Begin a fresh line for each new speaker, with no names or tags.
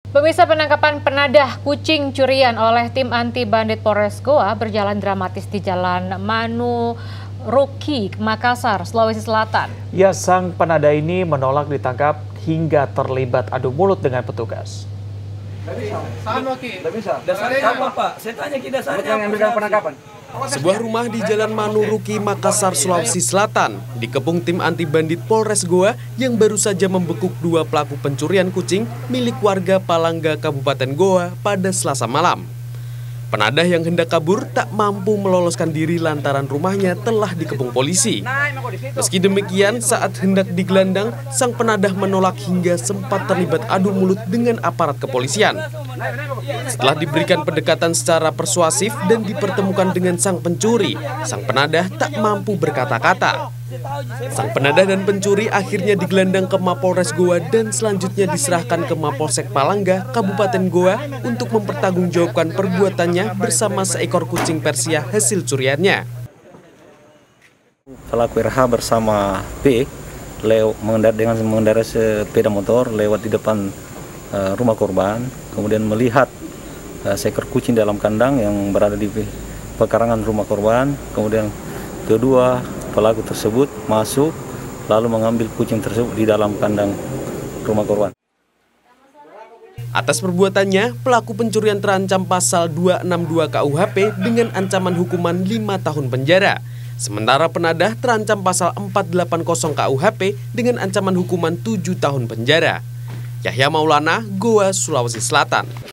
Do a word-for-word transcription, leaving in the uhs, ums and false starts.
Pemirsa, penangkapan penadah kucing curian oleh tim anti bandit Polres Goa berjalan dramatis di Jalan Manuruki, Makassar, Sulawesi Selatan.
Ya, sang penadah ini menolak ditangkap hingga terlibat adu mulut dengan petugas.
Sebuah rumah di Jalan Manuruki, Makassar, Sulawesi Selatan dikepung tim anti bandit Polres Goa yang baru saja membekuk dua pelaku pencurian kucing milik warga Palangga, Kabupaten Goa pada Selasa malam. Penadah yang hendak kabur tak mampu meloloskan diri lantaran rumahnya telah dikepung polisi. Meski demikian, saat hendak digelandang, sang penadah menolak hingga sempat terlibat adu mulut dengan aparat kepolisian. Setelah diberikan pendekatan secara persuasif dan dipertemukan dengan sang pencuri, sang penadah tak mampu berkata-kata. Sang penadah dan pencuri akhirnya digelandang ke Mapolres Goa dan selanjutnya diserahkan ke Mapolsek Palangga, Kabupaten Goa untuk mempertanggungjawabkan perbuatannya bersama seekor kucing Persia hasil curiannya.
Pelaku R H bersama P mengendarai dengan mengendarai sepeda motor lewat di depan uh, rumah korban, kemudian melihat uh, seekor kucing dalam kandang yang berada di pekarangan rumah korban. Kemudian kedua pelaku tersebut masuk lalu mengambil kucing tersebut di dalam kandang rumah korban.
Atas perbuatannya, pelaku pencurian terancam pasal dua enam dua K U H P dengan ancaman hukuman lima tahun penjara. Sementara penadah terancam pasal empat delapan nol K U H P dengan ancaman hukuman tujuh tahun penjara. Yahya Maulana, Goa, Sulawesi Selatan.